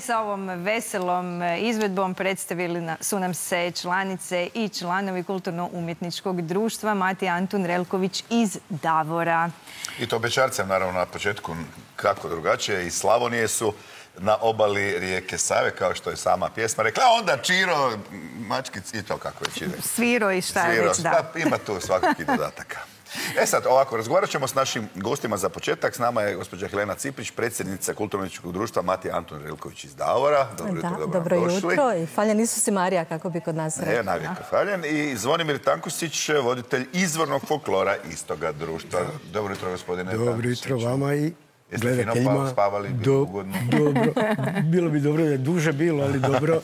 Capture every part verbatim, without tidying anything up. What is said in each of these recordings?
sa ovom veselom izvedbom predstavili su nam se članice i članovi Kulturno-umjetničkog društva Matija Antun Relković iz Davora. I to Bećarcem, naravno, na početku kako drugačije. Iz Slavonije su na obali rijeke Save, kao što je sama pjesma rekla. A onda Čiro, Mačkic i to kako je Čiro. Sviro i šta je već, da. Ima tu svakakih dodataka. E sad, ovako, razgovarat ćemo s našim gostima za početak. S nama je gospođa Helena Ciprić, predsjednica Kulturno-umjetničkog društva Matija Antun Relković iz Davora. Dobro jutro, dobro Dobro jutro i faljen Isusi Marija, kako bi kod nas rekli. E, navijeka faljen. I Zvonimir Tankusić, voditelj izvornog folklora istoga društva. Dobro jutro, gospodine Tankusić. Dobro jutro vama i Jeste fino spavali, bilo ugodno? Dobro. Bilo bi dobro da je duže bilo, ali dobro.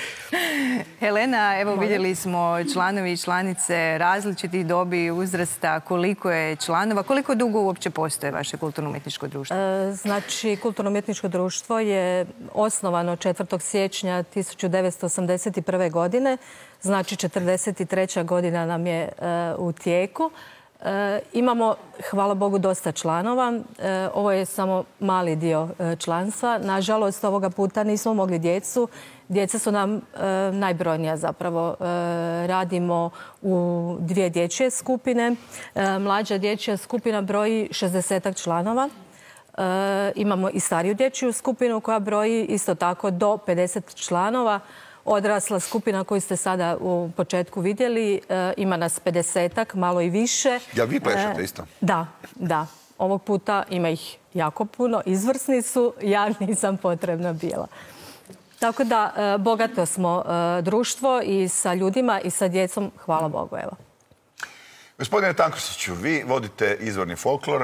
Helena, evo vidjeli smo članovi i članice različitih dobi i uzrasta. Koliko je članova? Koliko dugo uopće postoje vaše kulturno-umjetničko društvo? E, znači, Kulturno-umjetničko društvo je osnovano četvrtog siječnja tisuću devetsto osamdeset prve. godine. Znači, četrdeset treća godina nam je e, u tijeku. E, imamo, hvala Bogu, dosta članova. E, ovo je samo mali dio e, članstva. Nažalost, ovoga puta nismo mogli djecu. Djeca su nam e, najbrojnija zapravo. E, radimo u dvije dječje skupine. E, mlađa dječja skupina broji šezdesetak članova. E, imamo i stariju dječju skupinu koja broji isto tako do pedeset članova. Odrasla skupina koju ste sada u početku vidjeli, ima nas pedesetak, malo i više. Jel vi plešete isto? Da, da. Ovog puta ima ih jako puno. Izvrsni su, ja nisam potrebna bila. Tako da, bogato smo društvo i sa ljudima i sa djecom, hvala Bogu, evo. Gospodine Tankusiću, vi vodite izvorni folklor.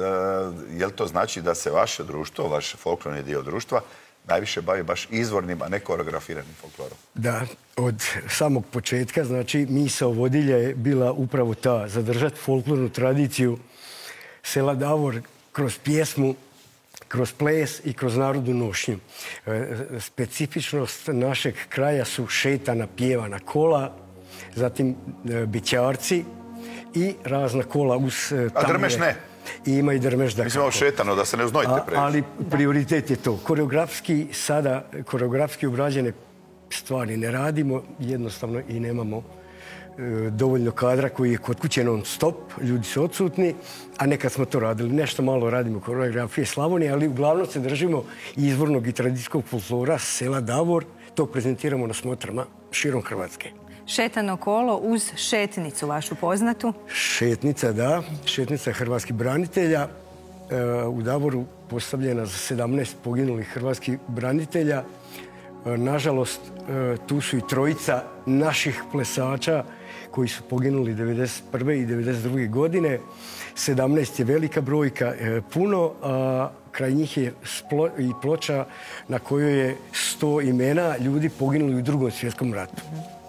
Jel to znači da se vaše društvo, vaš folklorni dio društva, najviše bavi baš izvornim, a ne koreografiranim folklorom? Da, od samog početka, znači, misao vodilja je bila upravo ta, zadržati folklornu tradiciju sela Davor kroz pjesmu, kroz ples i kroz narodnu nošnju. E, specifičnost našeg kraja su šetana, pjevana kola, zatim e, bićarci i razna kola uz e, A drmeš ne? I ima i drmeš da... Mislim ovo šetano, da se ne uznojite previše. Ali prioritet je to. Koreografski sada, koreografski obrađene stvari ne radimo, jednostavno i nemamo e, dovoljno kadra koji je kod kuće non stop, ljudi su odsutni, a nekad smo to radili. Nešto malo radimo koreografije Slavonije, ali uglavnom se držimo izvornog i tradicijskog folklora sela Davor. To prezentiramo na smotrama širom Hrvatske. Šetano kolo uz šetnicu vašu poznatu? Šetnica, da. Šetnica hrvatskih branitelja. E, u Davoru postavljena za sedamnaest poginulih hrvatskih branitelja. E, nažalost, e, tu su i trojica naših plesača koji su poginuli devedeset prve i devedeset druge. godine. sedamnaest je velika brojka, e, puno, a kraj njih je splo, i ploča na kojoj je sto imena ljudi poginuli u drugom svjetskom ratu.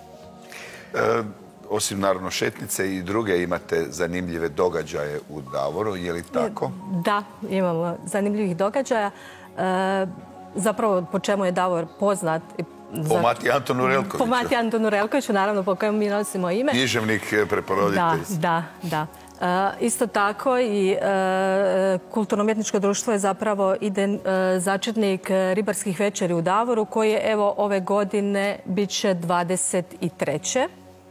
E, osim naravno šetnice i druge imate zanimljive događaje u Davoru, je li tako? Da, imamo zanimljivih događaja. E, zapravo po čemu je Davor poznat? Po Matiji Antunu Relkoviću. Po Matiji Antunu Relkoviću, naravno, po kojem mi nosimo ime. Književnik, preporoditelj. Da, da, da. E, isto tako i e, Kulturno-umjetničko društvo je zapravo iden, e, začetnik ribarskih večeri u Davoru, koji je evo ove godine bit će dvadeset treće.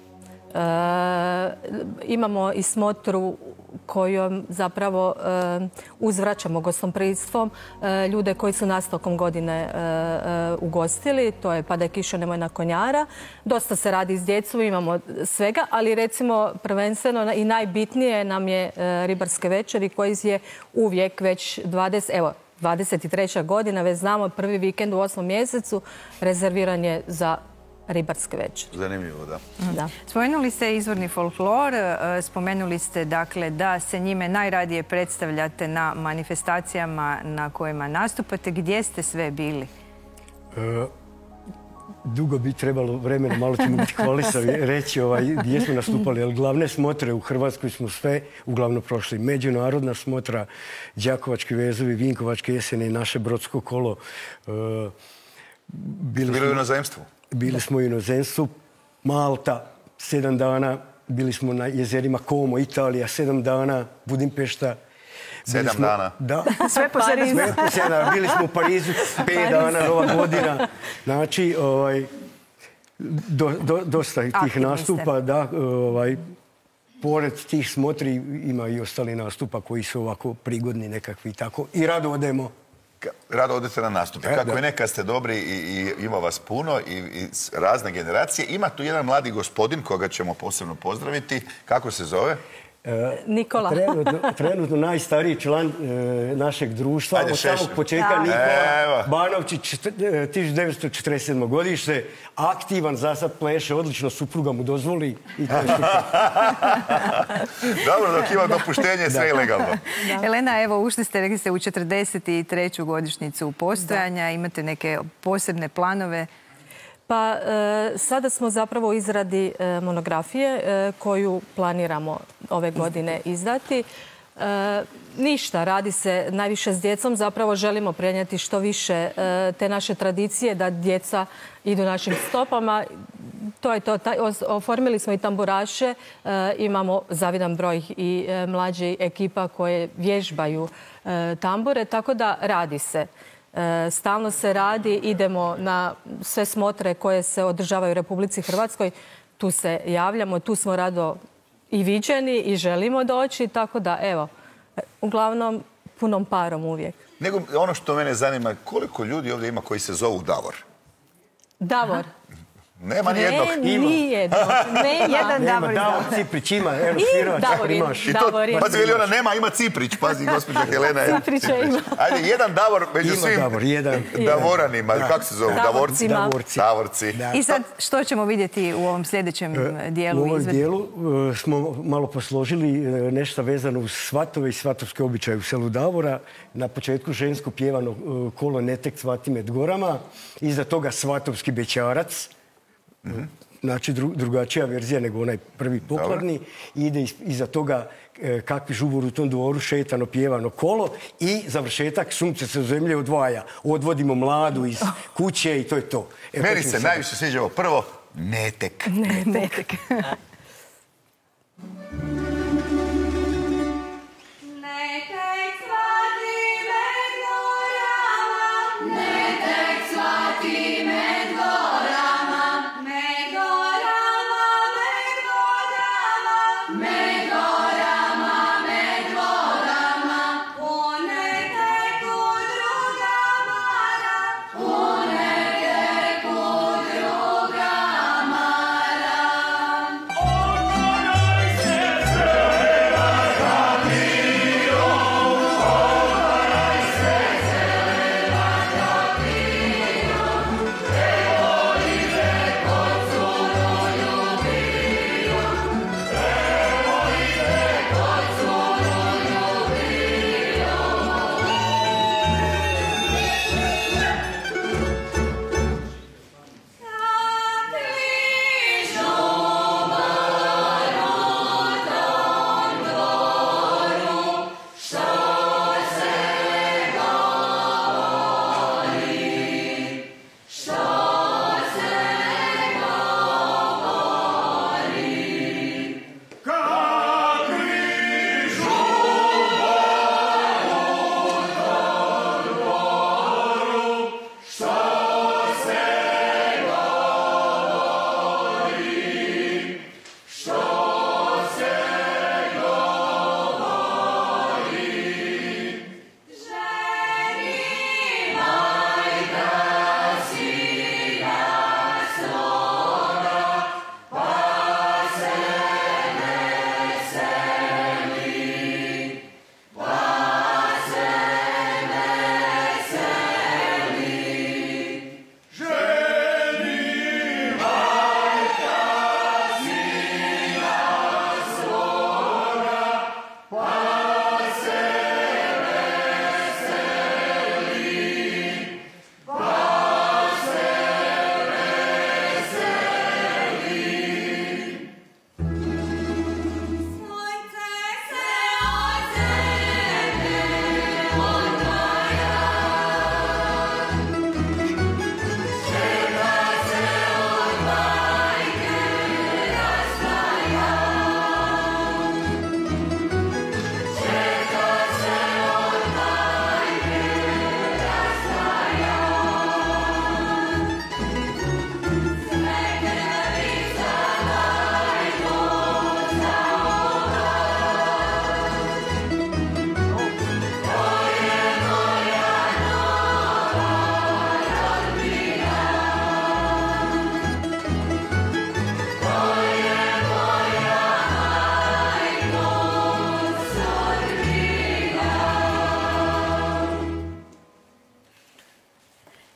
E, imamo i smotru kojom zapravo e, uzvraćamo gostoprimstvom e, ljude koji su nas tokom godine e, e, ugostili. To je Pada kiša, nemoj na konjara. Dosta se radi s djecom, imamo svega, ali recimo prvenstveno i najbitnije nam je e, ribarske večeri koji je uvijek već dvadeset, evo, dvadeset treća godina, već znamo, prvi vikend u osmom mjesecu rezerviran je za ribarske večeri. Zanimljivo, da. Da. Spomenuli ste izvorni folklor, spomenuli ste dakle da se njime najradije predstavljate na manifestacijama na kojima nastupate. Gdje ste sve bili? E, dugo bi trebalo vremena, malo ćemo biti hvalisavi reći ovaj, gdje smo nastupali, ali glavne smotre u Hrvatskoj smo sve uglavnom prošli. Međunarodna smotra, Đakovački vezovi, Vinkovačke jeseni, naše Brodsko kolo. E, bili smo u inozemstvu? Bili smo u inozemstvu, Malta, sedam dana, bili smo na jezerima Como, Italija, sedam dana, Budimpešta. Sedam dana. Da. Sve po Parizu. Sve po sedam dana. Bili smo u Parizu pet dana, Nova godina. Znači, ovaj, do, do, dosta tih Aktivni nastupa, da, ovaj, pored tih smotri ima i ostali nastupa koji su ovako prigodni nekakvi tako. I rado odemo. Rado odete na nastupe. E, Kako da. je nekad ste dobri i, i ima vas puno i, i razne generacije. Ima tu jedan mladi gospodin koga ćemo posebno pozdraviti. Kako se zove? Nikola. Trenutno, trenutno najstariji član e, našeg društva. Ajde, od samog šešlju. početka Da. Nikola Evo. Banovčić, tisuću devetsto četrdeset sedmo godište. Aktivan, za sad pleše, odlično, supruga mu dozvoli. I to je super. Dobro, dok ima dopuštenje, sve je legalno. Elena, evo, ušli ste, rekli ste, u četrdeset treću godišnjicu postojanja. Imate neke posebne planove? Pa e, sada smo zapravo u izradi e, monografije e, koju planiramo ove godine izdati. E, ništa, radi se najviše s djecom. Zapravo želimo prenijeti što više e, te naše tradicije, da djeca idu našim stopama. To je to. Ta, oformili smo i tamburaše. E, imamo zavidan broj i e, mlađe ekipa koje vježbaju e, tambure, tako da radi se. E, stalno se radi, idemo na sve smotre koje se održavaju u Republici Hrvatskoj. Tu se javljamo, tu smo rado i viđeni i želimo doći, tako da evo, uglavnom punom parom uvijek. Nego ono što mene zanima, koliko ljudi ovdje ima koji se zovu Davor? Davor. Nema ni jednog. Ne, nijednog. Nema. Jedan Nema, Davor. Davor Ciprić ima, evo I svirovač, Davorin. imaš. I to, Davorin. pazi, veli ona nema, ima Ciprić. Pazi, gospođa Helena. je Ciprića ima. Ajde, jedan Davor među Ima svim Davor, jedan. Davoranima. Kako se zovu? Davorci? Davorcima. Davorci. Davorci. Da. I sad, što ćemo vidjeti u ovom sljedećem dijelu U ovom izvedbe? dijelu e, smo malo posložili e, nešto vezano uz svatove i svatovske običaje u selu Davora. Na početku žensko pjevano e, kolo Ne tek cvati med gorama. Iza toga svatovski bećarac. Znači dru, drugačija verzija nego onaj prvi popularni. Ide iz, iza toga e, kakvi žubor u tom dvoru, šetano pjevano kolo i završetak sunce se od zemlje odvaja. Odvodimo mladu iz kuće i to je to. E, Meni počinje se sada. najviše sviđa ovo prvo, Netek. Netek. Oh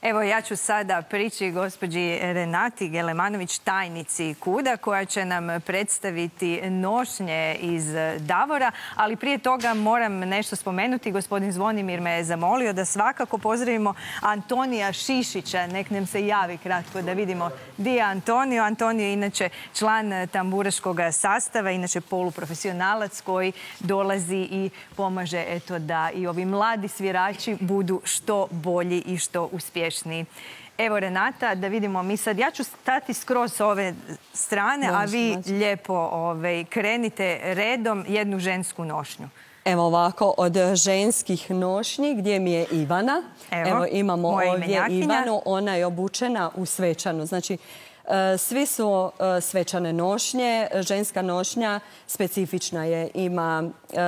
Evo, ja ću sada prići gospođi Renati Gelemanović, tajnici KUD-a, koja će nam predstaviti nošnje iz Davora, ali prije toga moram nešto spomenuti. Gospodin Zvonimir me je zamolio da svakako pozdravimo Antonija Šišića. Nek nam se javi kratko da vidimo di je Antonio. Antonio je inače član tamburaškog sastava, inače poluprofesionalac koji dolazi i pomaže eto da i ovi mladi svirači budu što bolji i što uspješniji. Evo, Renata, da vidimo mi sad. Ja ću stati skroz s ove strane, a vi lijepo krenite redom jednu žensku nošnju. Evo ovako, od ženskih nošnji gdje mi je Ivana. Evo imamo ovdje Ivanu, ona je obučena u svečanu. Znači, svi su svečane nošnje. Ženska nošnja specifična je, ima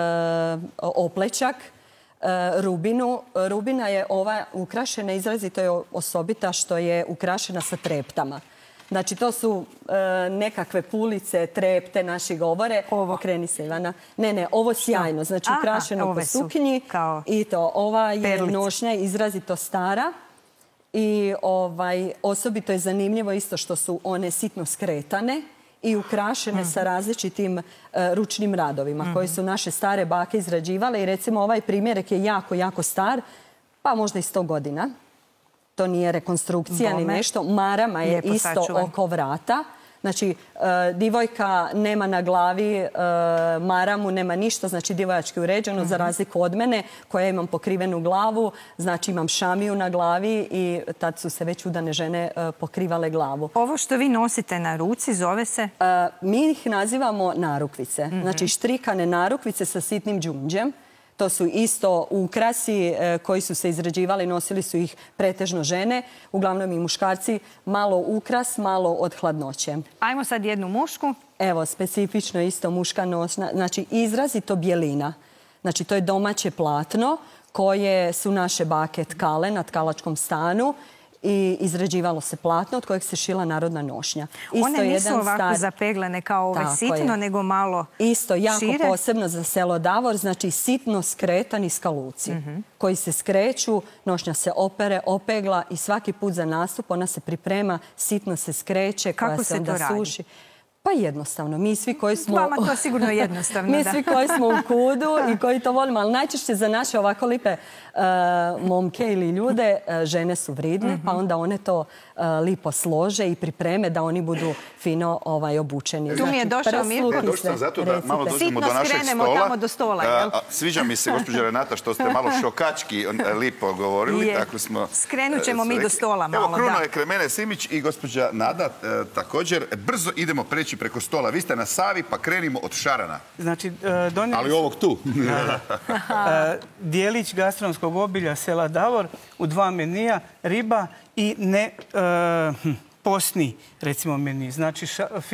oplećak, rubinu. Rubina je ova ukrašena, izrazito je osobita što je ukrašena sa treptama. Znači, to su nekakve pulice, trepte, naši govore. Ovo. Kreni se, Ivana. Ne, ne, ovo sjajno. Znači, ukrašeno po suknji. I to, ova je nošnja izrazito stara. I osobito je zanimljivo isto što su one sitno skretane i ukrašene sa različitim ručnim radovima koje su naše stare bake izrađivale. I recimo ovaj primjerek je jako, jako star, pa možda i sto godina. To nije rekonstrukcija ni nešto. Marama je isto oko vrata. Znači, divojka nema na glavi maramu, nema ništa, znači divojački uređeno, za razliku od mene koja imam pokrivenu glavu, znači imam šamiju na glavi i tad su se već udane žene pokrivale glavu. Ovo što vi nosite na ruci zove se? Mi ih nazivamo narukvice, znači štrikane narukvice sa sitnim đunđem. To su isto ukrasi koji su se izrađivali, nosili su ih pretežno žene, uglavnom i muškarci, malo ukras, malo od hladnoće. Ajmo sad jednu mušku. Evo, specifično isto muška nošnja, znači izrazito bjelina. Znači, to je domaće platno koje su naše bake tkale na tkalačkom stanu i izrađivalo se platno od kojeg se šila narodna nošnja. One nisu ovako zapeglane kao ove sitno, nego malo šire. Isto, jako posebno za selo Davor, znači sitno skretani skaluci koji se skreću, nošnja se opere, opegla i svaki put za nastup ona se priprema, sitno se skreće, koja se onda suši. Pa jednostavno. Mi svi koji smo... Vama to sigurno jednostavno, da. Mi svi koji smo u KUD-u i koji to volimo, ali najčešće za naše ovako lipe momke ili ljude, žene su vridne, pa onda one to lipo slože i pripreme da oni budu fino obučeni. Tu mi je došao Mirko. Došao sam zato da malo dođemo do našeg stola. Sitno skrenemo tamo do stola, jel? Sviđa mi se, gospođa Renata, što ste malo šokački lipo govorili. Skrenut ćemo mi do stola malo, da. Evo, Kruno je Kremene Simić i gospođa Nada također. Brzo idemo preći preko stola. Vi ste na Savi, pa krenimo od šarana. Znači, ali ovog tu. Dijelić gastronomskog obilja sela Davor u dva menija, riba i ne posni, recimo, meni. Znači,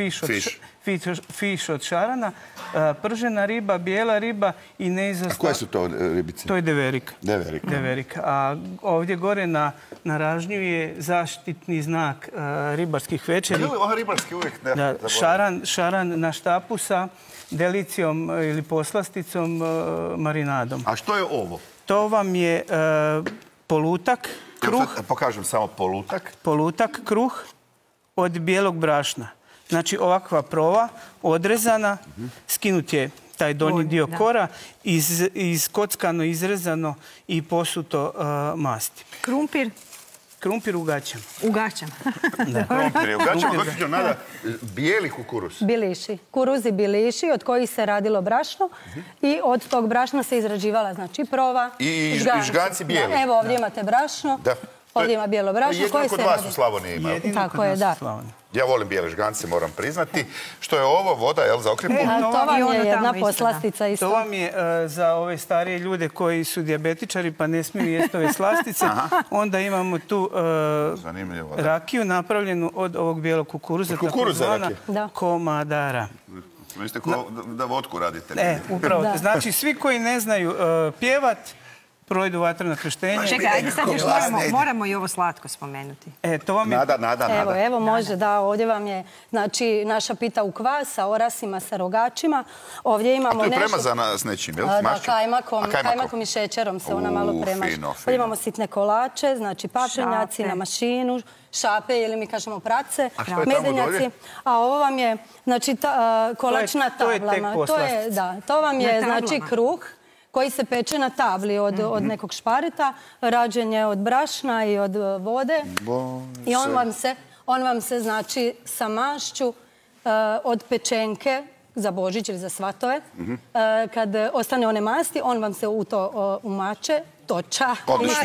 fiš od šarana, pržena riba, bijela riba i neizostala... A koje su to ribice? To je deverika. Deverika. Deverika. A ovdje gore na ražnju je zaštitni znak ribarskih večeri. Ovo ribarski uvijek ne zaboravim. Šaran na štapu sa delicijom ili poslasticom, marinadom. A što je ovo? To vam je polutak, kruh. Pokažem samo polutak. Polutak, kruh od bijelog brašna. Znači, ovakva prova, odrezana, skinut je taj donji dio kora, iskockano, izrezano i posuto masti. Krumpir? Krumpir ugaćam. Ugaćam. Krumpir je ugaćam. Gospođo Nada, bijeli kukuruz. Biliši. Kuruzi biliši od kojih se radilo brašno i od tog brašna se izrađivala, znači, prova. I žganci bijeli. Evo, ovdje imate brašno. Ovdje ima bijelo brašno. Jedino kod vas u Slavoniji ima. Tako je, da. Ja volim bijele žgance, moram priznati. Što je ovo? Voda, jel, za okrepu? To vam je jedna poslastica isto. To vam je za ove starije ljude koji su dijabetičari pa ne smiju jesti ove slastice. Onda imamo tu rakiju napravljenu od ovog bijelog kukuruza. Kukuruza rakija? Komadara. Mislite da vodku radite? Ne, upravo. Znači, svi koji ne znaju pjevat, projdu vatreno krštenje. Čekaj, ajde sad još moramo i ovo slatko spomenuti. E, to vam je... Nada, nada, nada. Evo, evo, može, da, ovdje vam je, znači, naša pita u kvas sa orasima, sa rogačima. Ovdje imamo nešto... A to je premazana s nečim, jel? Da, kajmakom, kajmakom i šećerom se ona malo premaže. Ovdje imamo sitne kolače, znači paprenjaci na mašinu, šape ili mi kažemo prace, medenjaci. A ovo vam je, znači, kolačna tablama. To je tek Da, to vam je, znači, kruh koji se peče na tabli od nekog špareta, rađen je od brašna i od vode. I on vam se, znači, sa mašću od pečenke za Božić ili za svatove, kad ostane one masti, on vam se u to umače, toča.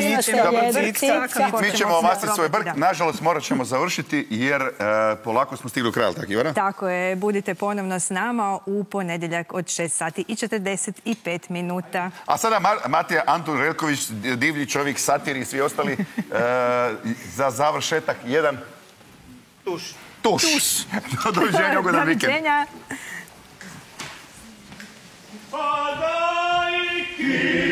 Mi ćemo omastiti svoj brk. Nažalost, morat ćemo završiti jer polako smo stigli u kraj, tako Ivana? Tako je. Budite ponovno s nama u ponedjeljak od šest sati i četrdeset pet minuta. A sada Matija Antun Relković, divlji čovjek, satir i svi ostali, za završetak jedan... Tuš. Tuš. Doviđenja, ugodan vikend. Doviđenja. Padaj